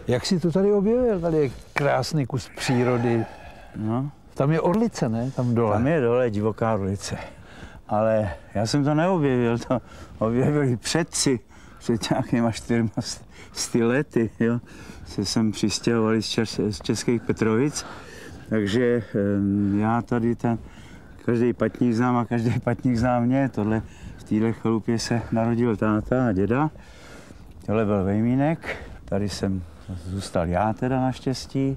Jak jsi to tady objevil? Tady je krásný kus přírody. No. Tam je orlice, ne? Tam dole. Tam je dole divoká orlice. Ale já jsem to neobjevil, to objevili předci. Před nějakýma 400 lety, jo. Se sem přistěhovali z Českých Petrovic. Takže já tady každý patník znám a každý patník zná mě. V téhle chalupě se narodil táta a děda. Tohle byl vejmínek. Tady jsem zůstal já teda naštěstí.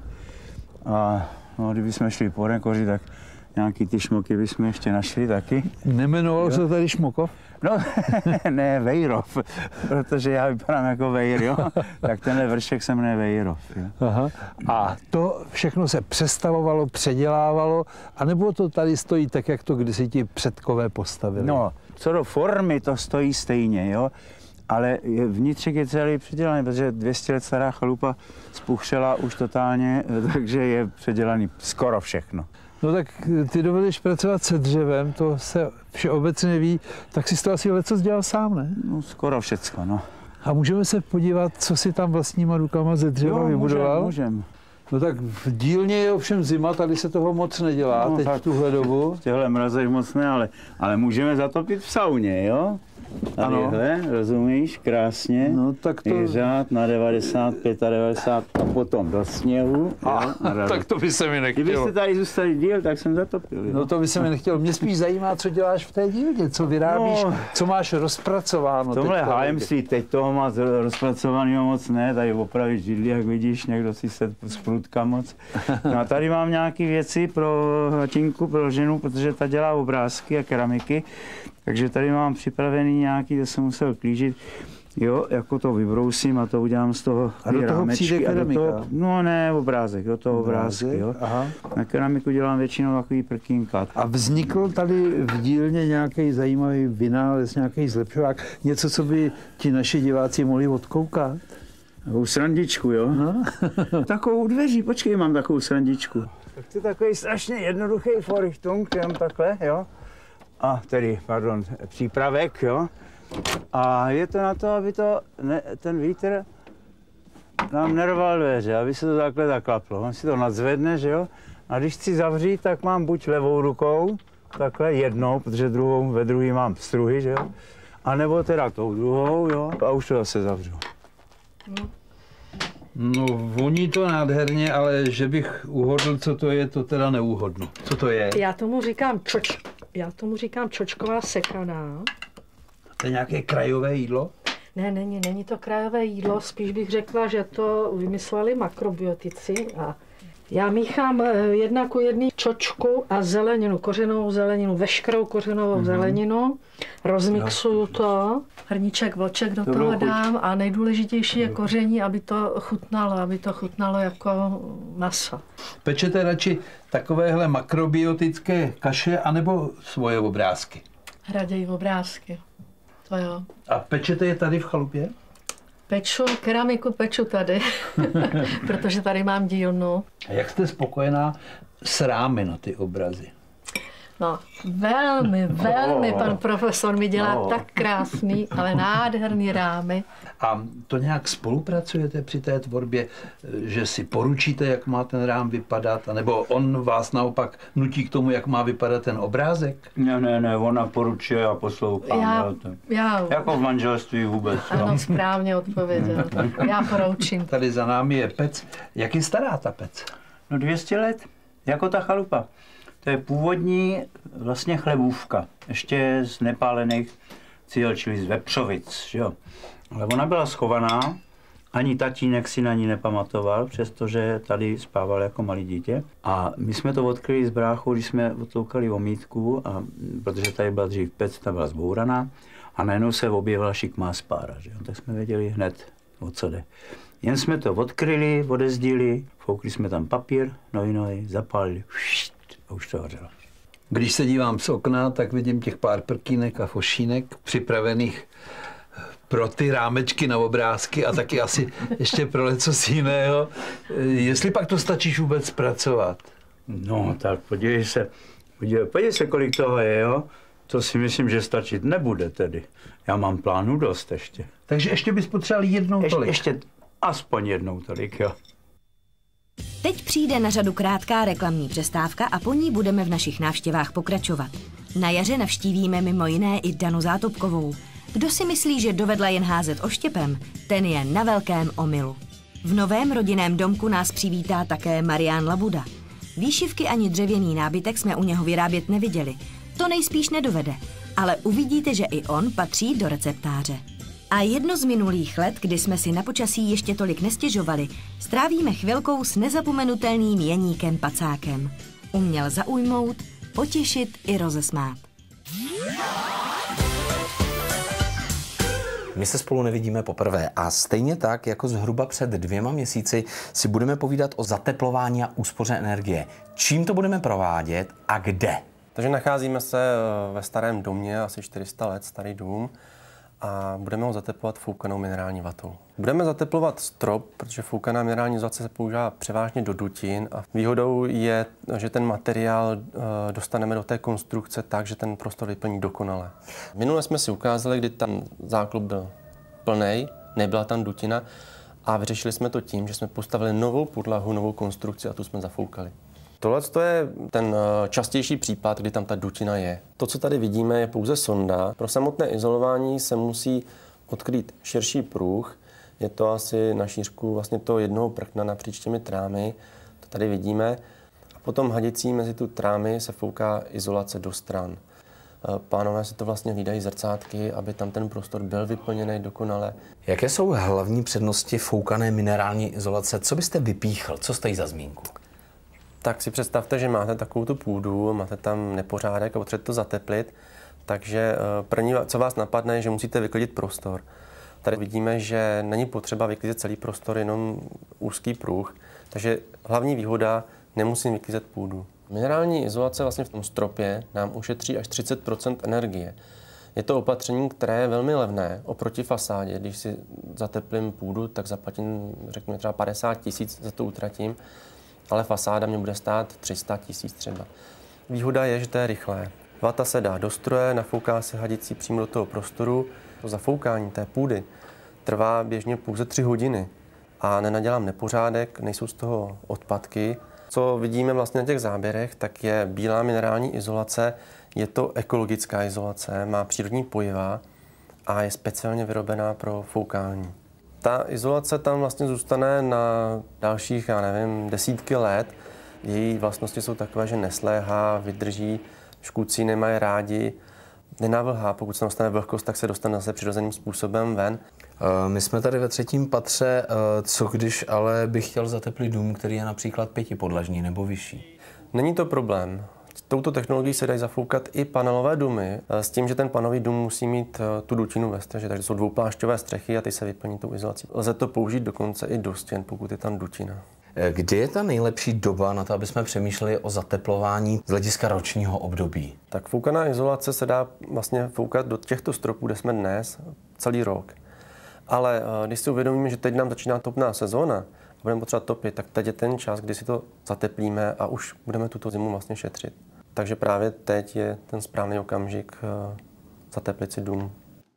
A no, kdybychom šli po Renkoři, tak nějaký ty šmoky bychom ještě našli taky. Nemenovalo se tady Šmokov? No, ne, Vejrov, protože já vypadám jako Vejr, jo? Tak tenhle vršek se jmenuje Vejrov. Jo? Aha. A to všechno se přestavovalo, předělávalo, anebo to tady stojí tak, jak to kdysi ti předkové postavili? No, co do formy, to stojí stejně, jo? Ale vnitřek je celý předělaný, protože 200 let stará chalupa spuchřela už totálně, takže je předělaný skoro všechno. No tak ty dovedeš pracovat se dřevem, to se všeobecně ví, tak si to asi lecos dělal sám, ne? No skoro všecko, no. A můžeme se podívat, co si tam vlastníma rukama ze dřeva vybudoval? Můžem. No tak v dílně je ovšem zima, tady se toho moc nedělá, no, teď v tuhle dobu. V těchto mrazech moc ne, ale můžeme zatopit v sauně, jo? Tadyhle, rozumíš, krásně. No, tak to... Řád na 95 a 90 a potom do sněhu. Tak to by se mi nechtělo. Kdybyste tady zůstali díl, tak jsem zatopil. Jo? No to by se mi nechtělo. Mě spíš zajímá, co děláš v té dílně, co vyrábíš, co máš rozpracováno. Tohle hájemství teď toho má rozpracovaného moc ne, tady opravit židli, jak vidíš, někdo si se sprutka moc. No a tady mám nějaké věci pro Hatinku, pro ženu, protože ta dělá obrázky a keramiky. Takže tady mám připravený nějaký, to jsem musel klížit, jo, jako to vybrousím a to udělám z toho a do toho přijde keramika? No ne, obrázek, do toho obrázky, jo. Aha. Na keramiku dělám většinou takový prkínka. A vznikl tady v dílně nějaký zajímavý vynález, nějaký zlepšovák, něco, co by ti naši diváci mohli odkoukat? Takovou srandičku, jo. No. Takovou dveří, počkej, mám takovou srandičku. Tak to je takový strašně jednoduchý Vorrichtung, jenom takhle, jo. A tedy, pardon, přípravek, jo. A je to na to, aby ten vítr nám nerval dveře, aby se to takhle zaklaplo. On si to nadzvedne, že jo. A když chci zavřít, tak mám buď levou rukou, takhle jednou, protože ve druhý mám struhy, že jo. A nebo teda tou druhou, jo. A už to zase zavřu. No, voní to nádherně, ale že bych uhodl, co to je, to teda neuhodnu. Co to je? Já tomu říkám čočková sekaná. To je nějaké krajové jídlo? Ne, není to krajové jídlo, spíš bych řekla, že to vymysleli makrobiotici. A já míchám 1:1 čočku a zeleninu, kořenovou zeleninu, veškerou kořenovou zeleninu, rozmixuju to, hrníček vlček do toho dám a nejdůležitější je koření, aby to chutnalo jako maso. Pečete radši takovéhle makrobiotické kaše anebo svoje obrázky? Raději obrázky, to jo. A pečete je tady v chalupě? Keramiku peču tady, protože tady mám dílnu. A jak jste spokojená s rámy na ty obrazy? No, velmi, pan profesor mi dělá tak krásný, ale nádherný rámy. A to nějak spolupracujete při té tvorbě, že si poručíte, jak má ten rám vypadat, anebo on vás naopak nutí k tomu, jak má vypadat ten obrázek? Ne, ona poručuje a poslouchá. Já. Jako v manželství vůbec. Ano, správně odpověděl. Já poroučím. Tady za námi je pec. Jak je stará ta pec? No 200 let, jako ta chalupa. To je původní vlastně chlebůvka, ještě z nepálených cíl, čili z vepřovic, že jo. Ale ona byla schovaná, ani tatínek si na ní nepamatoval, přestože tady spával jako malý dítě. A my jsme to odkryli s bráchou, když jsme odtoukali omítku, protože tady byla dřív pec, ta byla zbouraná a najednou se objevila šikmá spára, že jo. Tak jsme věděli hned, o co jde. Jen jsme to odkryli, odezdili, foukli jsme tam papír, nohy, zapálili, a už to hořelo. Když se dívám z okna, tak vidím těch pár prkínek a fošínek připravených pro ty rámečky na obrázky a taky asi ještě pro lecos jiného. Jestli pak to stačíš vůbec zpracovat? No tak podívej se, kolik toho je, jo? To si myslím, že stačit nebude tedy. Já mám plánu dost ještě. Takže ještě bys potřeboval jednou tolik? Ještě aspoň jednou tolik, jo. Teď přijde na řadu krátká reklamní přestávka a po ní budeme v našich návštěvách pokračovat. Na jaře navštívíme mimo jiné i Danu Zátopkovou. Kdo si myslí, že dovedla jen házet oštěpem, ten je na velkém omylu. V novém rodinném domku nás přivítá také Marián Labuda. Výšivky ani dřevěný nábytek jsme u něho vyrábět neviděli. To nejspíš nedovede, ale uvidíte, že i on patří do receptáře. A jedno z minulých let, kdy jsme si na počasí ještě tolik nestěžovali, strávíme chvilkou s nezapomenutelným Jeníkem Pacákem. Uměl zaujmout, potěšit i rozesmát. My se spolu nevidíme poprvé a stejně tak, jako zhruba před 2 měsíci, si budeme povídat o zateplování a úspoře energie. Čím to budeme provádět a kde? Takže nacházíme se ve starém domě, asi 400 let starý dům, a budeme ho zateplovat foukanou minerální vatou. Budeme zateplovat strop, protože foukaná minerální izolace se používá převážně do dutin a výhodou je, že ten materiál dostaneme do té konstrukce tak, že ten prostor vyplní dokonale. Minule jsme si ukázali, kdy tam záklop byl plnej, nebyla tam dutina a vyřešili jsme to tím, že jsme postavili novou podlahu, novou konstrukci a tu jsme zafoukali. Tohle je ten častější případ, kdy tam ta dutina je. To, co tady vidíme, je pouze sonda. Pro samotné izolování se musí odkrýt širší pruh. Je to asi na šířku vlastně toho jednoho prkna napříč těmi trámy. To tady vidíme. A potom hadicí mezi tu trámy se fouká izolace do stran. Pánové si to vlastně hlídají zrcátky, aby tam ten prostor byl vyplněný dokonale. Jaké jsou hlavní přednosti foukané minerální izolace? Co byste vypíchl? Co stojí za zmínku? Tak si představte, že máte takovou tu půdu, máte tam nepořádek a potřebujete to zateplit, takže první, co vás napadne, je, že musíte vyklidit prostor. Tady vidíme, že není potřeba vyklidit celý prostor, jenom úzký pruh, takže hlavní výhoda, nemusím vyklízet půdu. Minerální izolace vlastně v tom stropě nám ušetří až 30% energie. Je to opatření, které je velmi levné oproti fasádě. Když si zateplím půdu, tak zaplatím, řekněme, třeba 50 000 za to utratím, ale fasáda mě bude stát 300 000 třeba. Výhoda je, že to je rychlé. Vata se dá do stroje, nafouká se hadicí přímo do toho prostoru. To zafoukání té půdy trvá běžně pouze 3 hodiny a nenadělám nepořádek, nejsou z toho odpadky. Co vidíme vlastně na těch záběrech, tak je bílá minerální izolace. Je to ekologická izolace, má přírodní pojiva a je speciálně vyrobená pro foukání. Ta izolace tam vlastně zůstane na dalších, já nevím, desítky let. Její vlastnosti jsou takové, že nesléhá, vydrží, škůdci nemají rádi, nenavlhá. Pokud se dostane vlhkost, tak se dostane zase přirozeným způsobem ven. My jsme tady ve 3. patře. Co když ale bych chtěl zateplit dům, který je například 5podlažní nebo vyšší? Není to problém. Touto technologií se dají zafoukat i panelové domy, s tím, že ten panelový dům musí mít tu dutinu ve steře, takže jsou dvouplášťové střechy a ty se vyplní tou izolací. Lze to použít dokonce i do stěn, pokud je tam dutina. Kdy je ta nejlepší doba na to, aby jsme přemýšleli o zateplování z hlediska ročního období? Tak foukaná izolace se dá vlastně foukat do těchto stropů, kde jsme dnes, celý rok. Ale když si uvědomíme, že teď nám začíná topná sezóna a budeme potřebovat topit, tak teď je ten čas, kdy si to zateplíme a už budeme tuto zimu vlastně šetřit. Takže právě teď je ten správný okamžik zateplit si dům.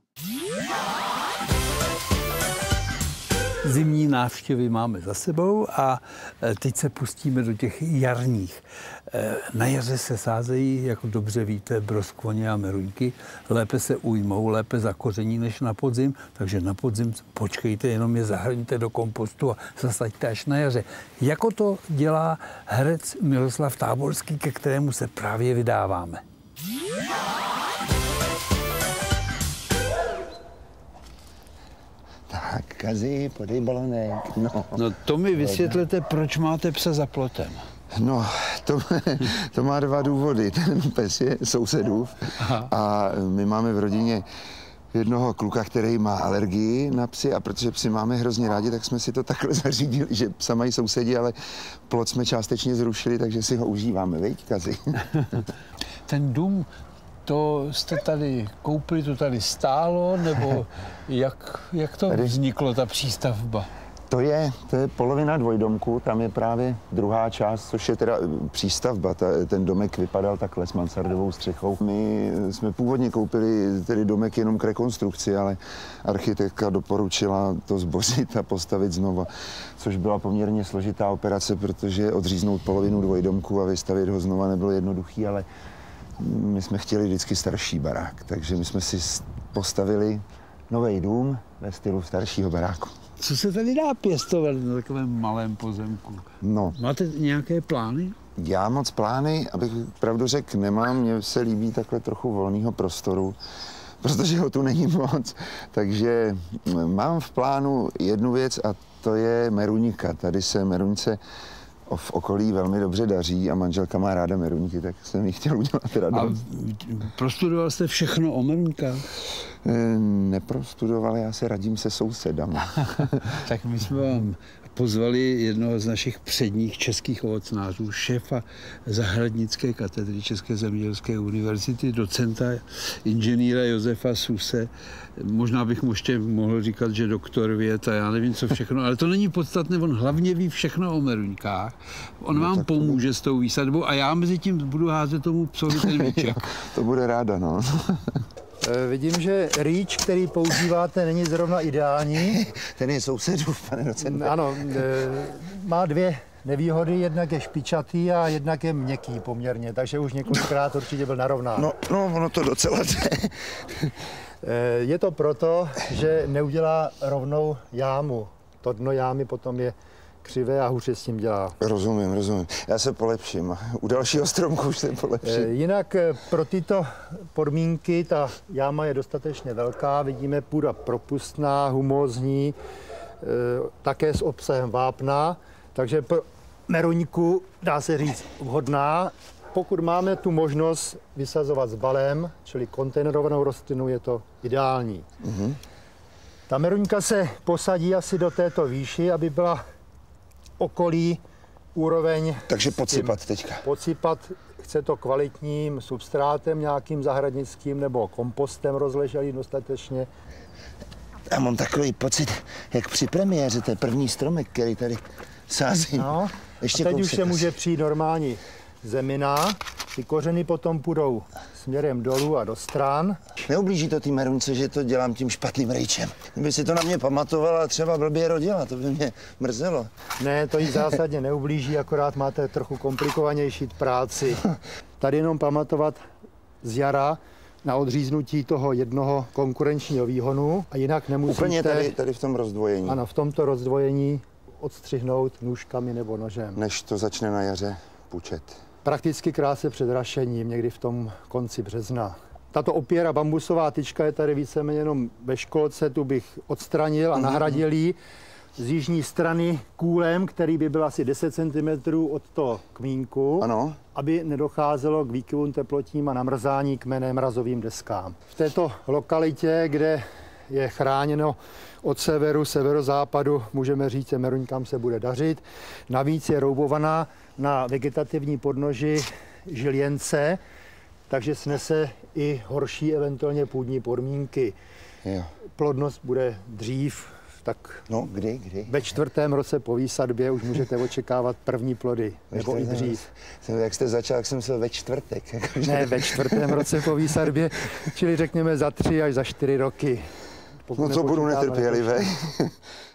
Zimní návštěvy máme za sebou a teď se pustíme do těch jarních. Na jaře se sázejí, jako dobře víte, broskvoně a meruňky. Lépe se ujmou, lépe zakoření než na podzim, takže na podzim počkejte, jenom je zahrňte do kompostu a zasaďte až na jaře. Jako to dělá herec Miroslav Táborský, ke kterému se právě vydáváme. Tak, Kazi, podej balonek. No to mi vysvětlete, proč máte psa za plotem. No, to má 2 důvody. Ten pes je sousedův a my máme v rodině jednoho kluka, který má alergii na psy a protože psy máme hrozně rádi, tak jsme si to takhle zařídili, že psa mají sousedi, ale plot jsme částečně zrušili, takže si ho užíváme, viď, Kazi? Ten dům, to jste tady koupili, to tady stálo, nebo jak to vzniklo, ta přístavba? To je polovina dvojdomku, tam je právě druhá část, což je teda přístavba. Ten domek vypadal takhle s mansardovou střechou. My jsme původně koupili tedy domek jenom k rekonstrukci, ale architektka doporučila to zbořit a postavit znova, což byla poměrně složitá operace, protože odříznout polovinu dvojdomku a vystavit ho znova nebylo jednoduchý, ale my jsme chtěli vždycky starší barák, takže my jsme si postavili nový dům ve stylu staršího baráku. Co se tady dá pěstovat na takovém malém pozemku? No. Máte nějaké plány? Já moc plány, abych pravdu řekl, nemám. Mně se líbí takhle trochu volného prostoru, protože ho tu není moc. Takže mám v plánu jednu věc a to je meruňka. Tady se meruňce v okolí velmi dobře daří a manželka má ráda meruňky, tak jsem jí chtěl udělat radost. A prostudoval jste všechno o meruňkách? Neprostudoval, já se radím se sousedama. Tak my jsme vám pozvali jednoho z našich předních českých ovocnářů, šéfa zahradnické katedry České zemědělské univerzity, docenta inženýra Josefa Suse. Možná bych mu ještě mohl říkat, že doktor věd a já nevím co všechno, ale to není podstatné, on hlavně ví všechno o meruňkách. On vám pomůže s tou výsadbou a já mezi tím budu házet tomu psovi ten míček. To bude ráda, no. Vidím, že rýč, který používáte, není zrovna ideální. Ten je sousedův, pane docente. Ano, má dvě nevýhody, jednak je špičatý a jednak je měkký poměrně, takže už několikrát určitě byl narovnán. No, ono to docela jde. Je to proto, že neudělá rovnou jámu. To dno jámy potom je křivé a hůře s tím dělá. Rozumím. Já se polepším. U dalšího stromku už se polepším. Jinak pro tyto podmínky ta jáma je dostatečně velká. Vidíme, půda propustná, humózní, také s obsahem vápna. Takže pro meruňku dá se říct vhodná. Pokud máme tu možnost vysazovat s balem, čili kontejnerovanou rostlinu, je to ideální. Ta meruňka se posadí asi do této výši, aby byla okolí úroveň. Takže podsypat teďka. Podsypat, chce to kvalitním substrátem nějakým zahradnickým nebo kompostem rozleželým dostatečně. Já mám takový pocit, jak při premiéře, to je první stromek, který tady sázím. No, ještě a teď už se může přijít normální zemina. Ty kořeny potom půjdou směrem dolů a do stran. Neublíží to té meruňce, že to dělám tím špatným rejčem. Kdyby si to na mě pamatovala a třeba blbě rodila, to by mě mrzelo. Ne, to jí zásadně neublíží, akorát máte trochu komplikovanější práci. Tady jenom pamatovat z jara na odříznutí toho jednoho konkurenčního výhonu a jinak nemusíte... Úplně tady v tom rozdvojení. Ano, v tomto rozdvojení odstřihnout nůžkami nebo nožem. Než to začne na jaře pučet. Prakticky krátce před rašením, někdy v tom konci března. Tato opěra bambusová tyčka je tady víceméně jenom ve školce, tu bych odstranil a nahradil ji z jižní strany kůlem, který by byl asi 10 cm od toho kmínku, ano, aby nedocházelo k výkyvům teplotním a namrzání kmene mrazovým deskám. V této lokalitě, kde je chráněno od severu, severozápadu, můžeme říct, že meruňkám se bude dařit. Navíc je roubovaná na vegetativní podnoži žiljence, takže snese i horší eventuálně půdní podmínky. Jo. Plodnost bude dřív, tak kdy? ve 4. roce po výsadbě už můžete očekávat první plody, nebo i dřív. Jak jste začal, jak jsem myslel ve čtvrtek. Ne, ve 4. roce po výsadbě, čili řekněme za 3 až za 4 roky. No to budu netrpělivý.